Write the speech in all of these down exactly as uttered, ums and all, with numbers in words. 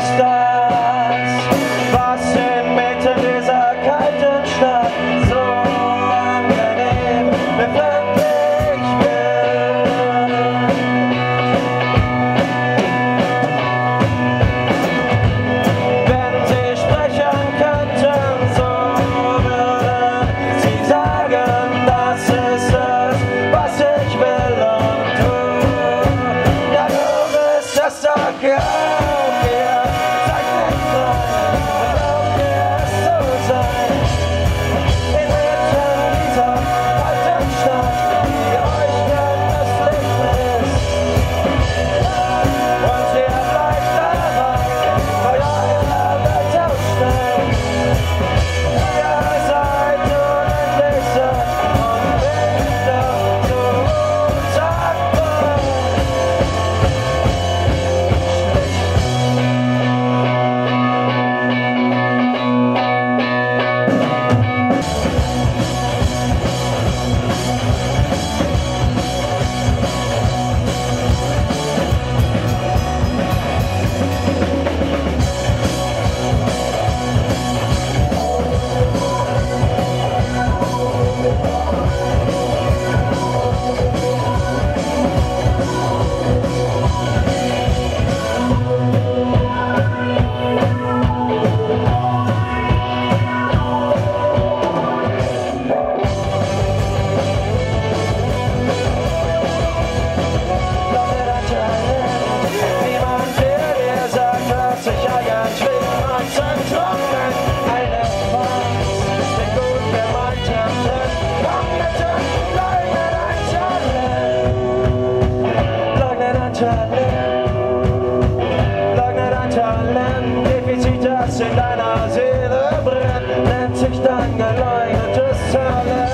ist das, was inmitten dieser kalten Stadt so angenehm befremdlich wird. Wenn sie sprechen könnten, so würden sie sagen, das ist es, was ich will und du. Ja, du bist das doch auch hier. Sag nicht nein, erlaub dir es zu sein. Inmitten dieser kalten Stadt, die euch das Licht ist. Und ihr bleibt dabei, bei eurer Welt ausstellen. Ihr seid unendlich satt und wieder zu unsagbar. Niemand will dir sagen, dass ich eigentlich mein Zentrum bin. Eine Form, die gut gemeint hat. Komm bitte, leugne dein Talent. Leugne dein Talent. Leugne dein Talent. Defizit, das in deiner Seele brennt, nennt sich dein geleugnetes Talent.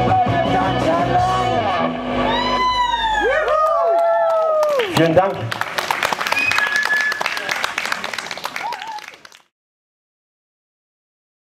Vielen Dank.